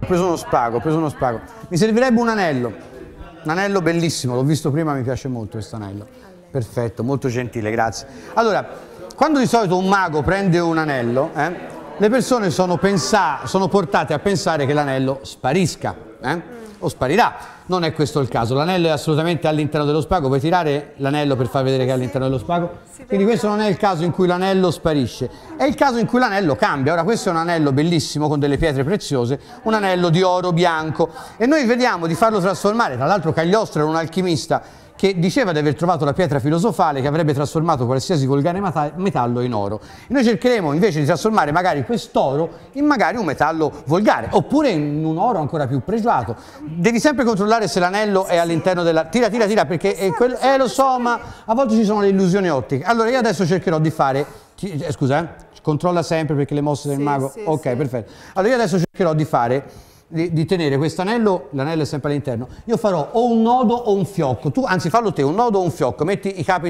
preso uno spago, ho preso uno spago. Mi servirebbe un anello bellissimo, l'ho visto prima, mi piace molto questo anello. Perfetto, molto gentile, grazie. Allora, quando di solito un mago prende un anello, le persone sono portate a pensare che l'anello sparisca, o sparirà. Non è questo il caso, l'anello è assolutamente all'interno dello spago. Puoi tirare l'anello per far vedere che è all'interno dello spago? Quindi questo non è il caso in cui l'anello sparisce, è il caso in cui l'anello cambia. Ora questo è un anello bellissimo con delle pietre preziose, un anello di oro bianco, e noi vediamo di farlo trasformare. Tra l'altro Cagliostro era un alchimista che diceva di aver trovato la pietra filosofale che avrebbe trasformato qualsiasi volgare metallo in oro. E noi cercheremo invece di trasformare magari quest'oro in magari un metallo volgare, oppure in un oro ancora più pregiato. Devi sempre controllare se l'anello è all'interno della... Tira, perché è quello... lo so, ma a volte ci sono le illusioni ottiche. Allora io adesso cercherò di fare... Scusa, controlla sempre perché le mosse del mago... Ok, perfetto. Allora io adesso cercherò di fare... Di tenere questo anello, l'anello è sempre all'interno. Io farò o un nodo o un fiocco. Tu, anzi, fallo te, un nodo o un fiocco. Metti i capi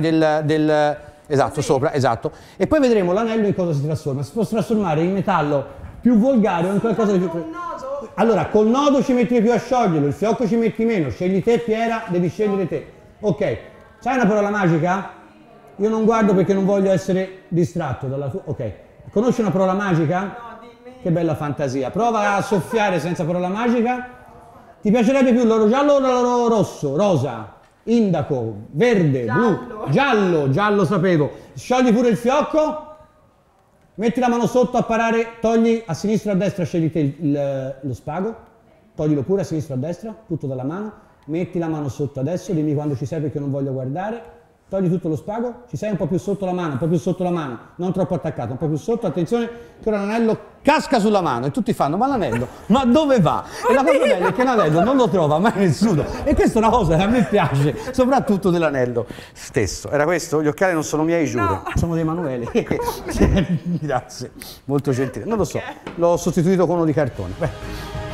esatto, sopra, esatto. E poi vedremo l'anello in cosa si trasforma. Si può trasformare in metallo più volgare o in qualcosa di più... Allora, col nodo ci metti più a scioglierlo, il fiocco ci metti meno. Scegli te, Piera, devi scegliere te. Ok. C'hai una parola magica? Io non guardo perché non voglio essere distratto dalla tua... Ok. Conosci una parola magica? Che bella fantasia. Prova a soffiare senza parola magica. Ti piacerebbe più l'oro giallo o l'oro rosso? Rosa, indaco, verde, blu, giallo sapevo. Sciogli pure il fiocco. Metti la mano sotto a parare, togli a sinistra o a destra, scegli te lo spago. Toglilo pure a sinistra o a destra, tutto dalla mano. Metti la mano sotto adesso, dimmi quando ci sei perché non voglio guardare. Togli tutto lo spago, ci sei un po' più sotto la mano, un po' più sotto la mano, non troppo attaccato, un po' più sotto, attenzione che ora l'anello casca sulla mano e tutti fanno, ma l'anello, ma dove va? E la cosa bella è che l'anello non lo trova mai nessuno, e questa è una cosa che a me piace, soprattutto dell'anello stesso. Era questo? Gli occhiali non sono miei, giuro, no. Sono di Emanuele. Grazie, molto gentile, non lo so, l'ho sostituito con uno di cartone. Beh.